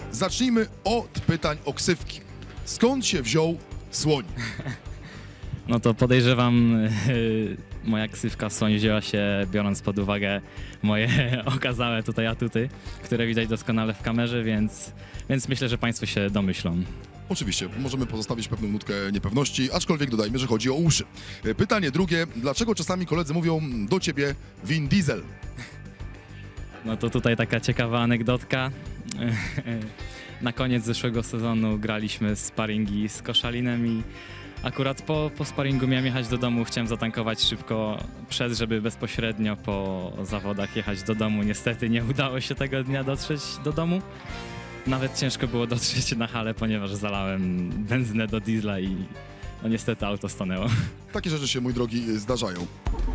zacznijmy od pytań o ksywki. Skąd się wziął Słoń? No to podejrzewam, moja ksywka Słoń wzięła się biorąc pod uwagę moje okazałe tutaj atuty, które widać doskonale w kamerze, więc myślę, że Państwo się domyślą. Oczywiście, możemy pozostawić pewną nutkę niepewności, aczkolwiek dodajmy, że chodzi o uszy. Pytanie drugie, dlaczego czasami koledzy mówią do ciebie Vin Diesel? No to tutaj taka ciekawa anegdotka. Na koniec zeszłego sezonu graliśmy sparingi z Koszalinem i akurat po sparingu miałem jechać do domu, chciałem zatankować szybko żeby bezpośrednio po zawodach jechać do domu. Niestety nie udało się tego dnia dotrzeć do domu. Nawet ciężko było dotrzeć na halę, ponieważ zalałem benzynę do diesla i no niestety auto stanęło. Takie rzeczy się, mój drogi, zdarzają.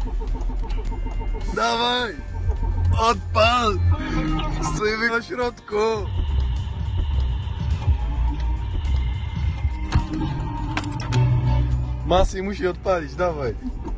Dawaj! Odpal! Stójmy na środku! Masi musi odpalić, dawaj!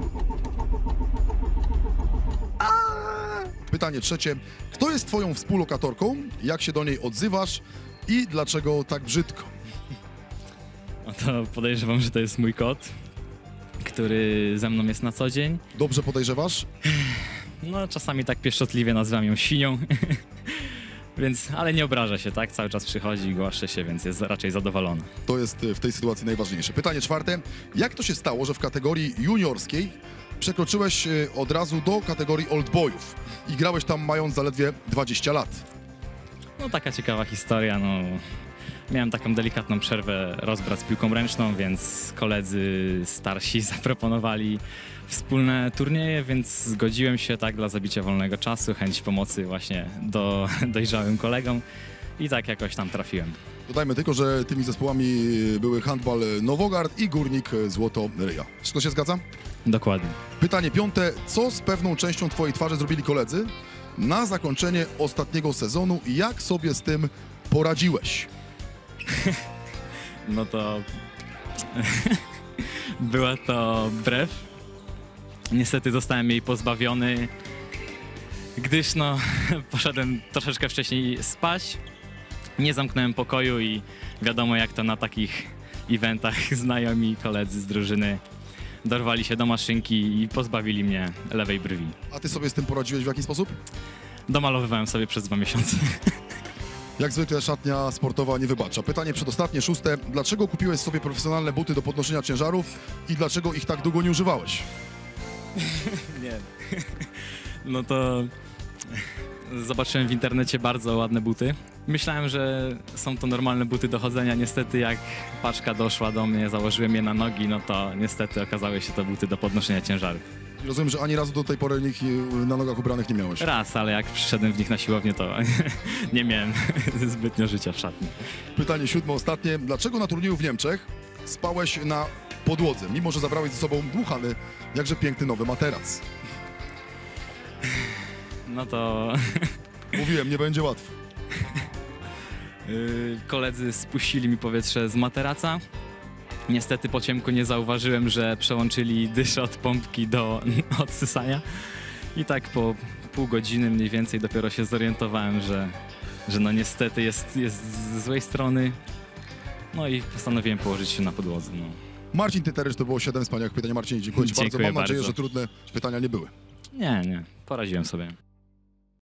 Pytanie trzecie, kto jest twoją współlokatorką, jak się do niej odzywasz i dlaczego tak brzydko? No to podejrzewam, że to jest mój kot, który ze mną jest na co dzień. Dobrze podejrzewasz? No czasami tak pieszczotliwie nazywam ją świnią, ale nie obraża się, tak? Cały czas przychodzi i głaszcze się, więc jest raczej zadowolona. To jest w tej sytuacji najważniejsze. Pytanie czwarte, jak to się stało, że w kategorii juniorskiej przekroczyłeś od razu do kategorii oldboyów i grałeś tam mając zaledwie 20 lat? No taka ciekawa historia, no. Miałem taką delikatną przerwę, rozbrat z piłką ręczną, więc koledzy starsi zaproponowali wspólne turnieje, więc zgodziłem się tak dla zabicia wolnego czasu, chęć pomocy właśnie dojrzałym kolegom i tak jakoś tam trafiłem. Dodajmy tylko, że tymi zespołami były Handbal Nowogard i Górnik Złoto Ryja. Wszystko się zgadza? Dokładnie. Pytanie piąte, co z pewną częścią twojej twarzy zrobili koledzy na zakończenie ostatniego sezonu i jak sobie z tym poradziłeś? No to była to brew. Niestety zostałem jej pozbawiony, gdyż no poszedłem troszeczkę wcześniej spać. Nie zamknąłem pokoju i wiadomo jak to na takich eventach znajomi koledzy z drużyny dorwali się do maszynki i pozbawili mnie lewej brwi. A ty sobie z tym poradziłeś w jaki sposób? Domalowywałem sobie przez 2 miesiące. Jak zwykle szatnia sportowa nie wybacza. Pytanie przedostatnie, szóste. Dlaczego kupiłeś sobie profesjonalne buty do podnoszenia ciężarów i dlaczego ich tak długo nie używałeś? Nie. No to zobaczyłem w internecie bardzo ładne buty. Myślałem, że są to normalne buty do chodzenia. Niestety jak paczka doszła do mnie, założyłem je na nogi, no to niestety okazały się to buty do podnoszenia ciężarów. Rozumiem, że ani razu do tej pory ich na nogach ubranych nie miałeś. Raz, ale jak przyszedłem w nich na siłownię, to nie miałem zbytnio życia w szatni. Pytanie siódme, ostatnie. Dlaczego na turnieju w Niemczech spałeś na podłodze, mimo że zabrałeś ze sobą dmuchany, jakże piękny nowy materac? No to Mówiłem, nie będzie łatwo. koledzy spuścili mi powietrze z materaca. Niestety po ciemku nie zauważyłem, że przełączyli dyszę od pompki do odsysania. I tak po pół godziny mniej więcej dopiero się zorientowałem, że no niestety jest z złej strony. No i postanowiłem położyć się na podłodze. No. Marcin Tyterycz, to było 7 wspaniałych pytań. Marcin, dziękuję ci bardzo. Dziękuję Mam nadzieję, bardzo. że trudne pytania nie były. Nie, poradziłem sobie.